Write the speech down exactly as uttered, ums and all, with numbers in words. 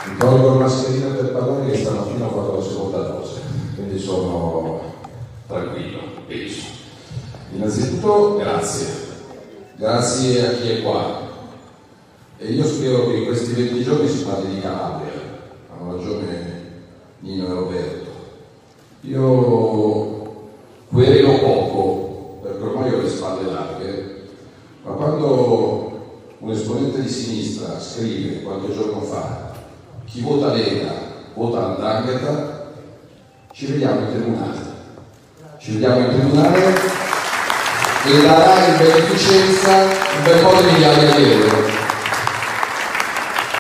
Mi tolgo la mascherina per parlare che stamattina ho fatto la seconda dose, quindi sono tranquillo, penso. Innanzitutto grazie, grazie a chi è qua. E io spero che in questi venti giorni si parli di Calabria, hanno ragione Nino e Roberto. Io querelo poco, perché ormai ho le spalle larghe, ma quando un esponente di sinistra scrive qualche giorno fa chi vota Lega vota Ndrangheta, ci vediamo in tribunale, ci vediamo in tribunale e darà in beneficenza un bel po' di migliaia di euro.